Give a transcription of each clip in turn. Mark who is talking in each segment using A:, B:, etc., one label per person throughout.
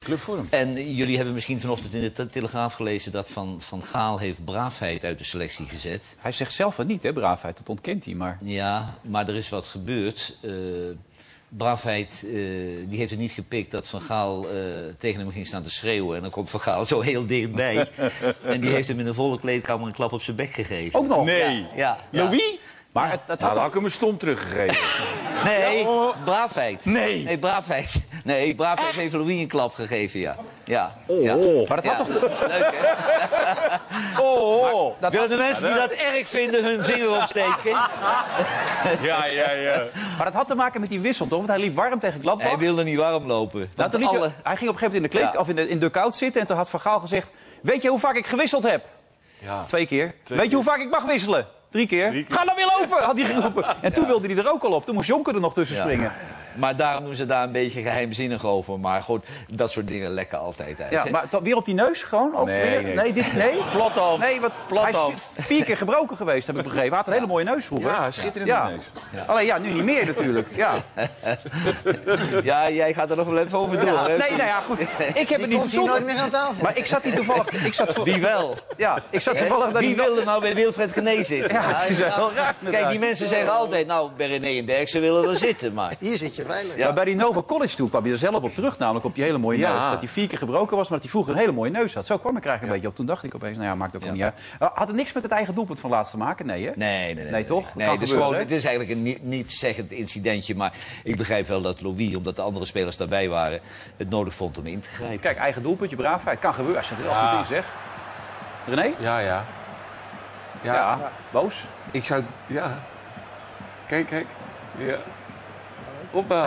A: Clubvorm.
B: En jullie hebben misschien vanochtend in de Telegraaf gelezen dat Van Gaal heeft braafheid uit de selectie gezet.
C: Hij zegt zelf wel niet, hè, braafheid. Dat ontkent hij, maar...
B: Ja, maar er is wat gebeurd. Braafheid, die heeft er niet gepikt dat Van Gaal tegen hem ging staan te schreeuwen. En dan komt Van Gaal zo heel dichtbij. En die heeft hem in de volle kleedkamer een klap op zijn bek gegeven.
C: Ook nog?
A: Nee.
B: Ja.
A: Louis?
C: Maar het
A: Nou, dan had ik hem een stom teruggegeven.
B: Nee, braafheid.
A: Nee.
B: Nee, braafheid. Nee, braafheid heeft Louis een klap gegeven, ja. Ja.
A: Oh.
B: Ja.
C: Maar dat had toch...
B: Leuk, hè?
A: Oh.
B: Willen de mensen die dat erg vinden hun vinger opsteken?
A: Ja.
C: Maar dat had te maken met die wissel, toch? Want hij liep warm tegen Gladbach.
B: Hij wilde niet warm lopen.
C: Nou,
B: Want
C: toen liep hij ging op een gegeven moment in de of in de dugout zitten... en toen had Van Gaal gezegd... Weet je hoe vaak ik gewisseld heb?
A: Ja.
C: 2 keer. Weet je hoe vaak ik mag wisselen? 3 keer. Ga dan weer lopen, had hij geroepen. En toen wilde hij er ook al op. Toen moest Jonker er nog tussen springen.
B: Maar daarom doen ze daar een beetje geheimzinnig over. Maar goed, dat soort dingen lekken altijd uit.
C: Ja,
B: hè?
C: maar weer op die neus gewoon? Of
A: Nee,
C: weer?
A: nee.
C: Nee?
A: Plat al.
C: Nee, wat, hij is 4 keer gebroken geweest, heb ik begrepen. Hij had een hele mooie neus vroeger.
A: Ja, schitterende neus.
C: Alleen ja, nu niet meer natuurlijk. Ja.
B: Ja, jij gaat er nog wel even over door. Hè?
C: Nee, nou ja, goed. Ik heb het niet
D: Komt hier nooit
C: verzonnen.
D: meer aan tafel.
C: Maar ik zat niet toevallig...
B: Wie wel?
C: Ja, ik zat toevallig... daar
B: Wie
C: niet-
B: wil er nou bij Wilfred Genee zitten?
C: Ja, het is wel raar.
B: Kijk, die mensen zeggen altijd, nou, bij René en Derksen willen er zitten, maar...
D: Hier zit je veilig.
C: Ja. Maar bij die Nova College toe kwam je er zelf op terug, namelijk op die hele mooie
A: Ja.
C: neus. Dat hij 4 keer gebroken was, maar dat hij vroeger een hele mooie neus had. Zo kwam ik er eigenlijk een beetje op. Toen dacht ik opeens, nou ja, maakt ook wel niet uit. Had het niks met het eigen doelpunt van laatst te maken? Nee, hè?
B: Nee,
C: Nee, toch? Dat
B: Nee,
C: kan
B: het is,
C: gebeuren,
B: gewoon,
C: hè?
B: het is eigenlijk een niet-zeggend incidentje. Maar ik begrijp wel dat Louis, omdat de andere spelers daarbij waren, het nodig vond om in te grijpen.
C: Kijk, eigen doelpuntje, braafheid. Kan gebeuren als je er wel goed in zegt. René?
A: Ja.
C: Ja. Boos?
A: Ik zou... Ja. Kijk. Ja. Hoppa.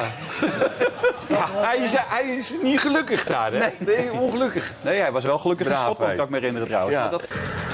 A: Hij is niet gelukkig daar, hè? Nee, ongelukkig.
C: Nee, hij was wel gelukkig in
A: Braafheid.
C: Schotland, kan ik me herinneren trouwens.
A: Ja.
C: Maar dat...